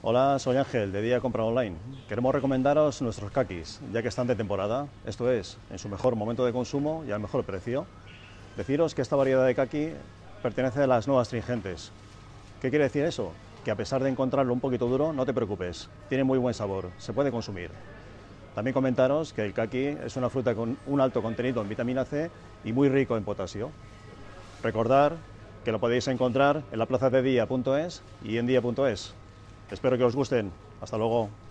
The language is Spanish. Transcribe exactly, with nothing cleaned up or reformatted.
Hola, soy Ángel, de Día Compra Online. Queremos recomendaros nuestros kakis, ya que están de temporada, esto es, en su mejor momento de consumo y al mejor precio. Deciros que esta variedad de kaki pertenece a las nuevas Tringentes. ¿Qué quiere decir eso? Que a pesar de encontrarlo un poquito duro, no te preocupes, tiene muy buen sabor, se puede consumir. También comentaros que el kaki es una fruta con un alto contenido en vitamina C y muy rico en potasio. Recordar que lo podéis encontrar en la plaza de día punto es y en día punto es. Espero que os gusten. Hasta luego.